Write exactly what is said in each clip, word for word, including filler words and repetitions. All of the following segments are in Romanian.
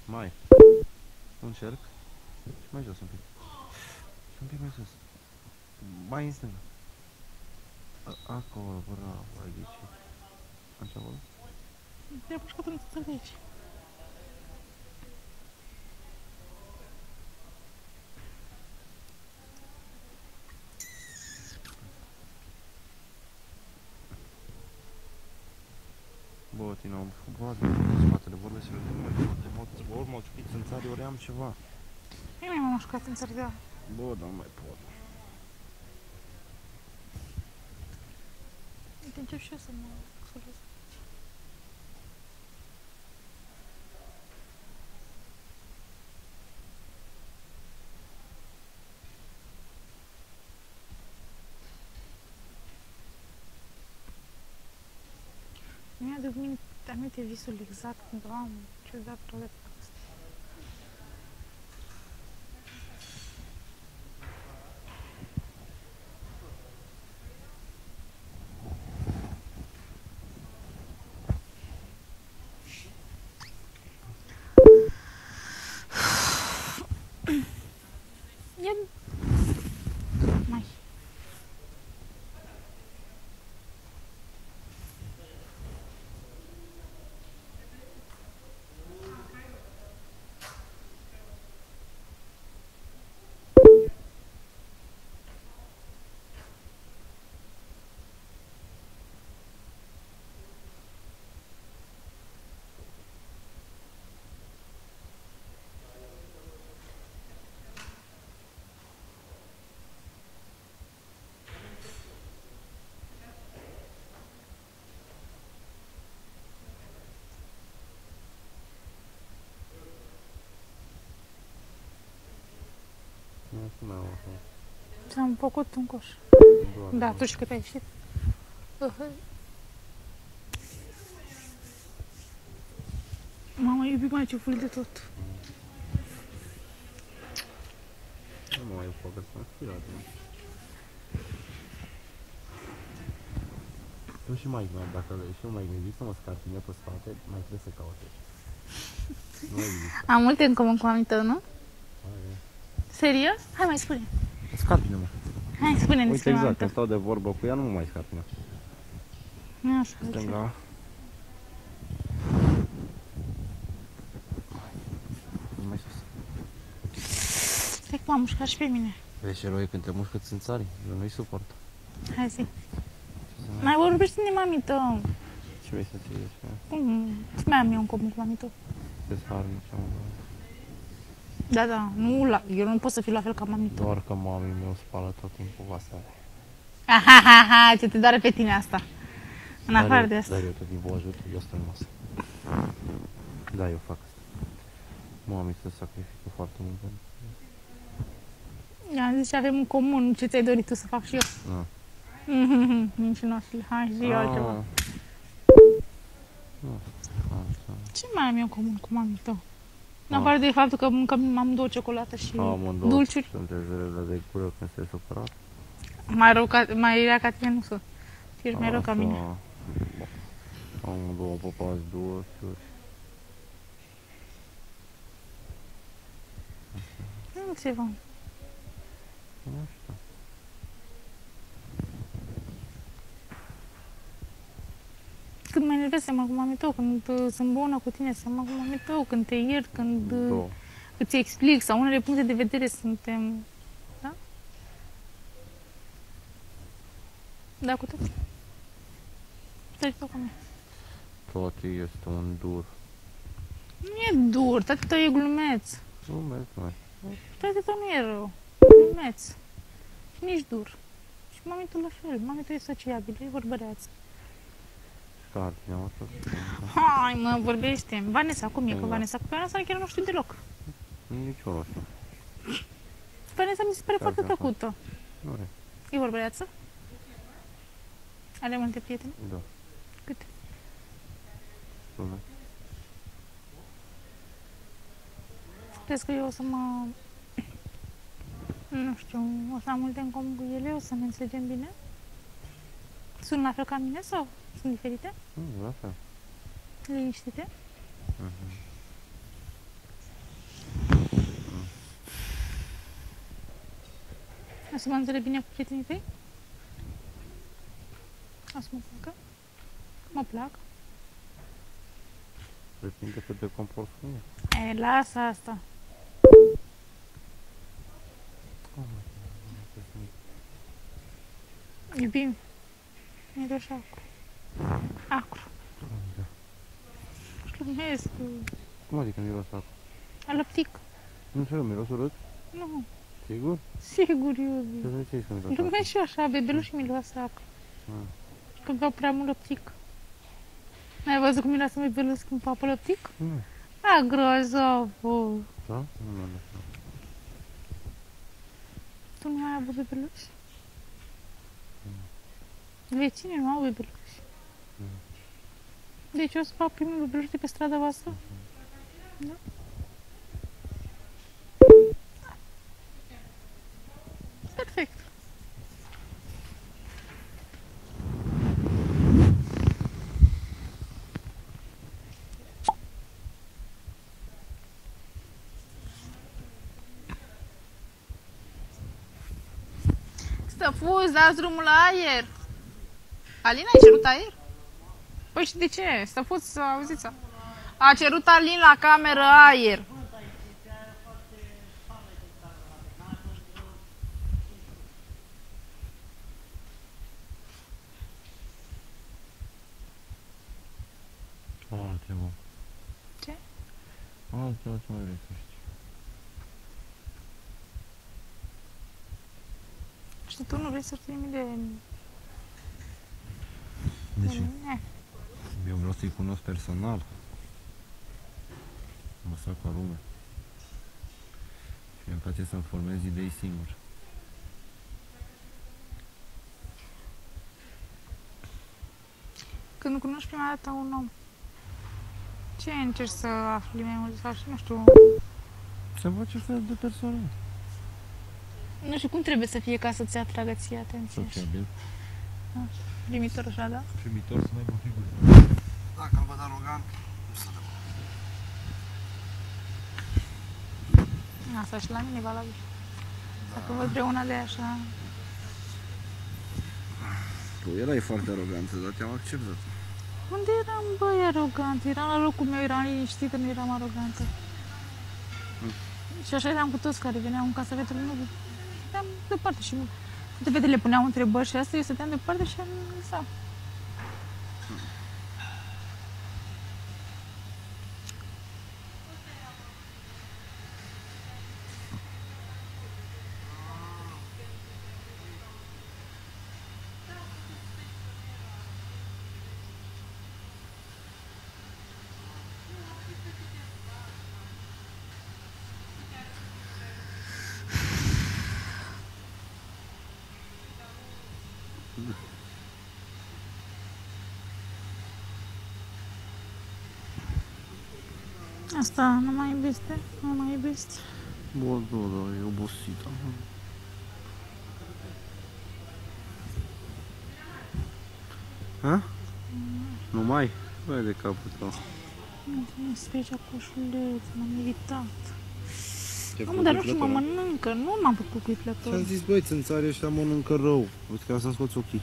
Mai. Încerc. Și mai jos un pic. Și un pic mai sus. Mai în stânga. Acolo, bravo, ai ghicit. Așa acolo? Te-ai pușcat în țări de aici. Bă, tine am făcut în spatele vorbesc să vedem mai de mult. Ori m-au ciupit în țară, ori am ceva. Eu nu m-am mușcat în țări de aia. Bă, dar nu mai pot. Uite, încep și eu să mă solesc. Mi-aduc aminte visul exact când am ciudat toate astea. Ia... Mai. Nu mai au acolo. Ți-am făcut un coș. Da, tu știi cât ai ieșit? Mama, iubi mai ce ful de tot. Nu mai e focus, m-am spirat. Nu și mai gândit, dacă și eu mai gândit să mă scarpine pe spate, mai trebuie să caute. Nu există. Am multe în comun cu mami tău, nu? Hai, Serios? Hai, mai spune. scarpine-mă. Hai, spune-mi Uite despre mami exact, tău. când stau de vorbă cu ea, nu mă mai scarpine. Nu așa, Stânga. Mai sus. stai că m-am mușcat și pe mine. Vezi ce roie când te mușcă țânțarii? Eu nu-i suport. Hai zi. Mai vorbește-ne mami tău. Ce vrei să ți iei? Cum? Ce mai am eu în comun cu mami tău? Te-ți harnici, am Da, da, nu, la, eu nu pot să fiu la fel ca mami tău. doar că mami meu spală tot timpul vasele. Ha, ha, ha, ha, ce te doare pe tine asta. În Dar afară eu- de asta. Dar eu tot timpul ajut, eu stau în masă. Da, eu fac asta. Mami se sacrifică foarte mult pentru I-am zis ce avem în comun, ce ți-ai dorit tu să fac și eu. Nu. Mhm, mincinoșule, hai zi eu altceva. Ah. Nu, așa. Ce mai am eu în comun cu mami tău? În Ah. afară de faptul că mâncăm amândouă ciocolată și Amândouă dulciuri. sunteți rele de cură când se supărat. Mai rău ca, mai rea ca tine nu sunt. Ești mai rău ca mine. Amândouă popați dulciuri. Nu ceva. Nu știu. Când mă enervez seama cu mami tău, când uh, sunt bună cu tine seama cu mami tău, când te iert, când uh, Două. îți explic sau unele puncte de vedere suntem... Da? Da, cu tot. Stai tu cu mine. Toate este un dur. Nu e dur, tati tău e glumeț. Nu mergi mai. Tati tău nu e rău. Glumeț. Și nici dur. Și mami tău la fel. Mami tău e sociabil, e vorbăreață. Scarpine, am tot. Hai mă, vorbește. Vanessa, cum e? Că Da. Vanessa, cu Vanessa chiar nu știu deloc. Nici eu nu știu. Vanessa mi se pare Da, foarte da, plăcută. Nu e. E vorbăreață? Are multe prieteni? Da. Câte? Sună. Crezi că eu o să mă... Nu știu, o să am multe în comun cu ele, o să ne înțelegem bine? Sunt la fel ca mine sau sunt diferite? Nu, la fel. Liniștite? Mhm. O să mă înțeleg bine cu prietenii tăi? O să mă placă? Mă plac. Depinde cât de comport cu mine. E, lasă asta. Oh, mă, Iubim. Miroși acru. Acru. da. Glumesc. Cum adică miros acum? A lăptic. Nu știu, miros urât? Nu. Sigur? Sigur, iubi. Ce să zici că miros acum? Glumesc și eu așa, bebelușii miroase acru. Ah. Că beau prea mult lăptic. N-ai văzut cum miroase bebeluș când papă lăptic? Nu. A, grozav. Da? Nu, nu, nu. Tu nu ai avut bebeluș? Vecinii nu au bebeluși. Mm. Deci eu să fac primul bebeluș de pe strada voastră? Da? Perfect. Stăfuț, dați drumul la aer. Alina, ai cerut aer? Păi și de ce? Stăfuț, auziți? A cerut Alin la cameră aer. Altceva. Ce? Altceva ce mai vrei să știi. Și tu nu vrei să știi nimic de... De ce? mine? Eu vreau să-i cunosc personal. Mă fac ca lume. Și îmi place să-mi formez idei singur. Când cunoști prima dată un om, ce încerci să afli mai mult? Sau, nu știu, Să văd ce fel de persoană. nu știu cum trebuie să fie ca să-ți atragă ție atenția. Sociabil. Primitor așa, da? Primitor să n-aibă figură. Dacă îl văd arogant, nu să le Asta și la mine e valabil. Dacă văd vreuna de așa... Tu erai foarte arogantă, dar te-am acceptat. Unde eram, băi, arogant? Eram la locul meu, eram liniștită, nu eram arogantă. Mm. Și așa eram cu toți care veneau în casa fetele, nu stăteam departe și toate fetele puneau întrebări și asta, eu stăteam departe și am lăsat. Asta, nu mai iubește? Nu mai iubește? Bă, da, da, e obosită. Ha? Nu mai? Băi de capul tău. Nu trebuie să fie coșuleț, m-am iritat. Te-ai Am, făcut dar nu știu, cuiplător, mă nu? mănâncă, nu m-am făcut cuiplător. Ți-am zis, băi, țânțarii ăștia mănâncă rău. Uite că să scoți ochii.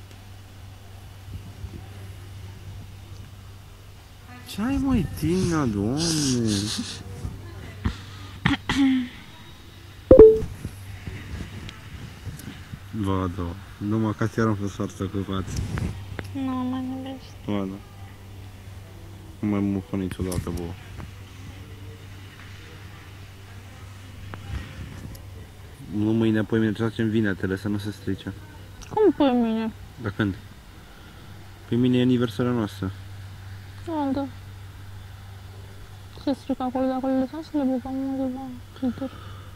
Ce ai, măi, Tina, doamne? Ba, da. Numai ca chiar am fost foarte ocupat. Nu mai iubește. Ba, da. Nu mai mufă niciodată, bă. Nu mâine, apoi mine trebuie să facem vinetele, să nu se strice. Cum pe mine? Dar când? Pe mine e aniversarea noastră. Unde? Se strică acolo, de acolo lăsăm să le băgăm unde la filtr.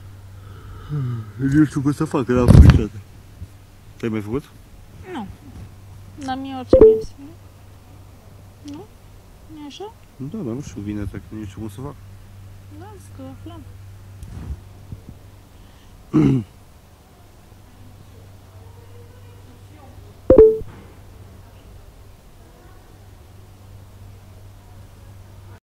Nu știu cum să fac, că l-am făcut niciodată. Te-ai mai făcut? Nu. Dar mie orice mi iese. Nu? Nu e așa? Da, dar nu știu vineta, că nu știu cum să fac. Da, zic că aflăm.